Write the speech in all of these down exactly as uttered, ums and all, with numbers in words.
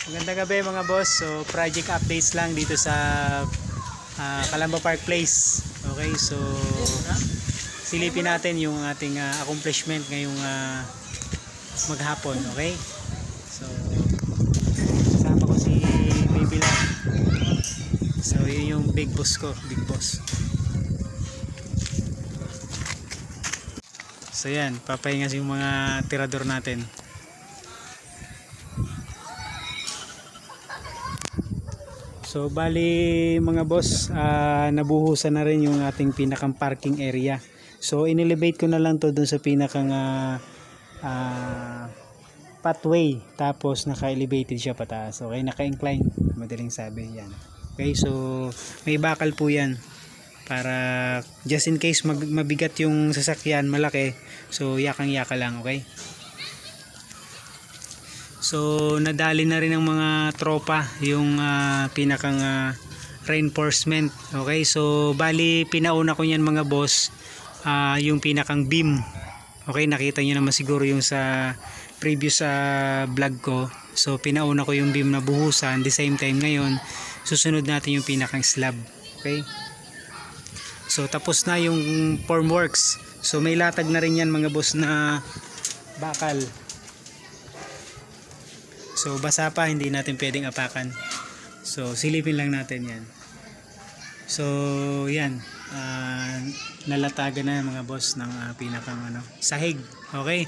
Magandang gabi mga boss. So project updates lang dito sa uh, Calamba Park Place. Okay, so silipin natin yung ating uh, accomplishment ngayong uh, maghapon. Okay, so kasama ko si Baby Love. So yun yung big boss ko, big boss. So yan, papahinga yung mga tirador natin. So bali mga boss, uh, nabuhusan na rin yung ating pinakang parking area. So inelevate ko na lang to dun sa pinakang uh, uh, pathway. Tapos naka-elevated siya pataas. Okay, naka-incline. Madaling sabi yan. Okay, so may bakal po yan. Para just in case mag mabigat yung sasakyan, malaki. So yakang-yaka lang, okay? So nadali na rin ng mga tropa yung uh, pinakang uh, reinforcement. Okay, so bali pinauna ko niyan mga boss, uh, yung pinakang beam. Okay, nakita niyo naman siguro yung sa previous uh, vlog ko. So pinauna ko yung beam na buhusan. The same time ngayon susunod natin yung pinakang slab. Okay, so tapos na yung formworks. So may latag na rin yan mga boss na bakal. So basa pa, hindi natin pwedeng apakan. So silipin lang natin yan. So yan, uh, nalatagan na mga boss ng uh, pinakang ano, sahig. Okay.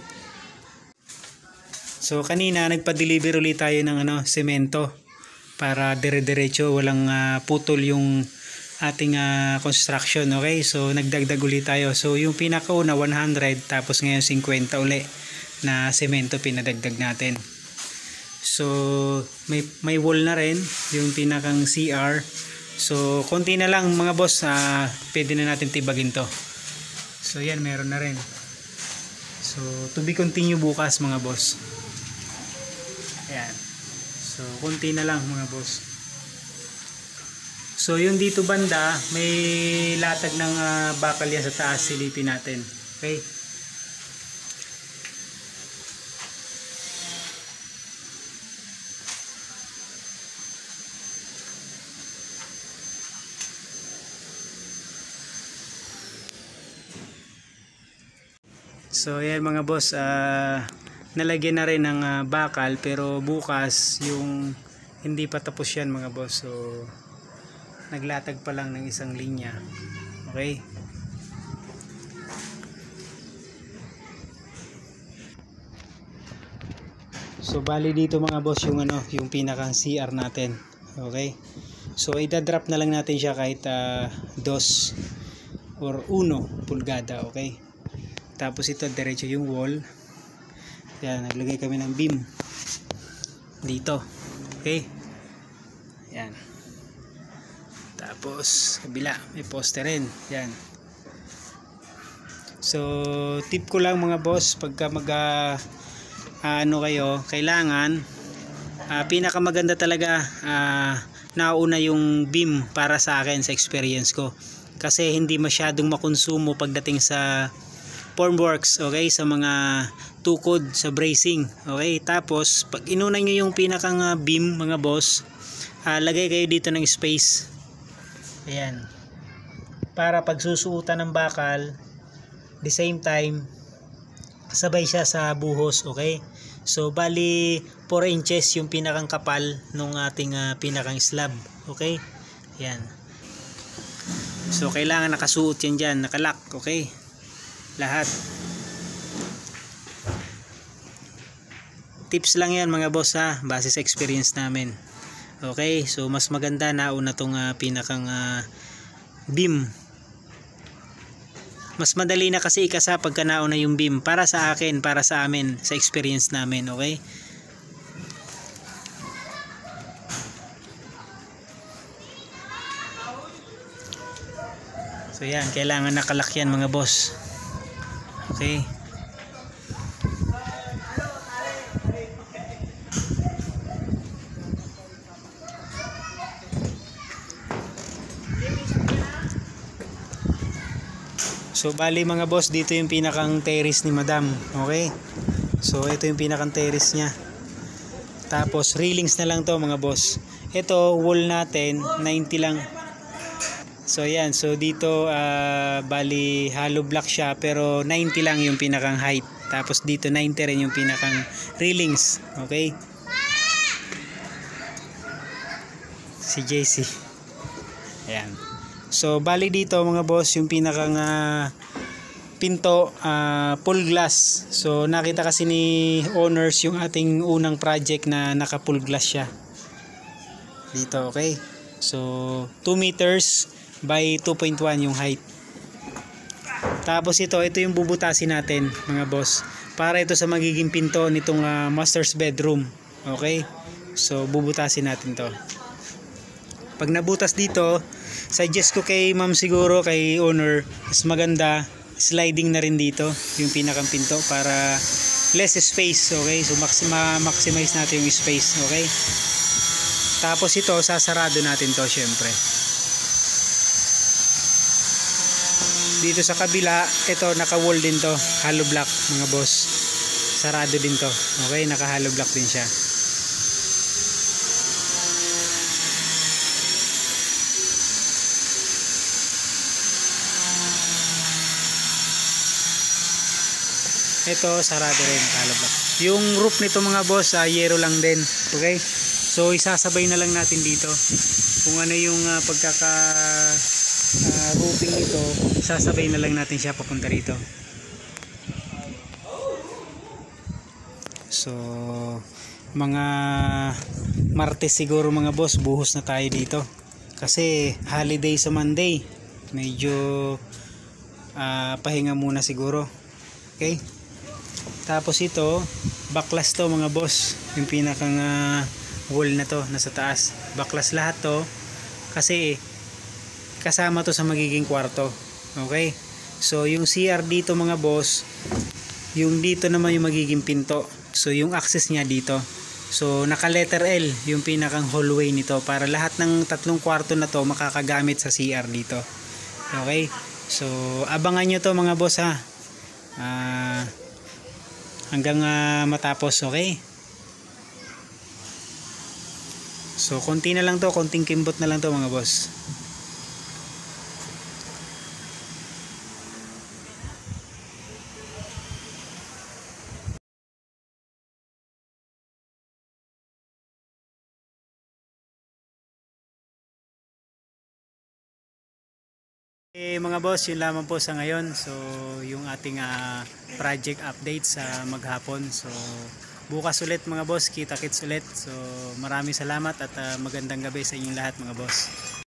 So kanina nagpa-deliver ulit tayo ng ano, semento para dire-diretso, walang uh, putol yung ating uh, construction. Okay, so nagdagdag ulit tayo. So yung pinakauna one hundred, tapos ngayon fifty uli na semento pinadagdag natin. So may may wall na rin yung pinakang C R. So konti na lang mga boss, uh, pwede na natin tibagin to. So yan, meron na rin. So to be continue bukas mga boss. Ayan. So konti na lang mga boss. So yung dito banda, may latag ng uh, bakal yan sa taas, silipin natin. Okay. So yan mga boss, uh, nalagyan na rin ng uh, bakal, pero bukas yung hindi pa tapos yan mga boss. So naglatag pa lang ng isang linya. Okay. So bali dito mga boss yung ano, yung pinakang C R natin. Okay. So ida-drop na lang natin siya kahit uh, dos or uno pulgada. Okay. Tapos ito diretso yung wall. Yan, naglagay kami ng beam dito. Okay. Yan. Tapos kabila may poste rin. Yan. So tip ko lang mga boss, pagka mag uh, uh, ano kayo, kailangan uh, pinakamaganda talaga uh, nauna yung beam para sa akin, sa experience ko. Kasi hindi masyadong makonsumo pagdating sa formworks, okay, sa mga tukod, sa bracing. Okay, tapos pag inuna nyo yung pinakang uh, beam mga boss, uh, lagay kayo dito ng space. Ayan, para pag susuotan ng bakal, the same time sabay siya sa buhos. Okay, so bali four inches yung pinakang kapal nung ating uh, pinakang slab. Okay, ayan. So kailangan nakasuot yan dyan, nakalock. Okay, lahat. Tips lang yan mga boss ha, base sa experience namin. Okay, so mas maganda na una tong uh, pinakang uh, beam. Mas madali na kasi ikasa pagka nauna yung beam, para sa akin, para sa amin, sa experience namin. Okay, so yan, kailangan nakalak yan mga boss. Okay. So bali mga boss, dito yung pinakang terrace ni Madam. Okay. So ito yung pinakang terrace niya. Tapos railings na lang to mga boss. Ito wall natin ninety lang. So yan, so dito uh, bali hollow block siya pero ninety lang yung pinakang height. Tapos dito ninety rin yung pinakang railings. Okay? Si J C. Ayan. So bali dito mga boss yung pinakang uh, pinto uh, full glass. So nakita kasi ni owners yung ating unang project na naka full glass siya. Dito, okay? So two meters by two point one yung height. Tapos ito, ito yung bubutasin natin mga boss. Para ito sa magiging pinto nitong uh, master's bedroom. Okay? So bubutasin natin to. Pag nabutas dito, suggest ko kay ma'am siguro, kay owner, mas maganda sliding na rin dito yung pinakang pinto para less space. Okay? So maxima, maximize natin yung space. Okay? Tapos ito, sasarado natin to syempre. Dito sa kabila, ito naka-wall din to, hollow block mga boss. Sarado din to. Okay, naka-hollow block din siya. Ito sarado rin, naka-hollow block. Yung roof nito mga boss, uh, yero lang din. Okay? So isasabay na lang natin dito kung ano yung uh, pagkaka uh, roofing nito, sasabay na lang natin siya papunta rito. So mga Martes siguro mga boss, buhos na tayo dito kasi holiday sa Monday, medyo uh, pahinga muna siguro. Okay, tapos ito baklas to mga boss, yung pinakang uh, wall na to nasa taas, baklas lahat to kasi kasama to sa magiging kwarto. Okay, so yung C R dito mga boss, yung dito naman yung magiging pinto, so yung access niya dito, so naka letter L yung pinakang hallway nito para lahat ng tatlong kwarto na to makakagamit sa C R dito. Okay, so abangan nyo to mga boss ha, uh, hanggang uh, matapos. Okay, so konti na lang to, konting kimbot na lang to mga boss. Eh, mga boss, yun lamang po sa ngayon. So yung ating uh, project update sa maghapon. So bukas ulit mga boss, kita-kits ulit. So maraming salamat at uh, magandang gabi sa inyong lahat mga boss.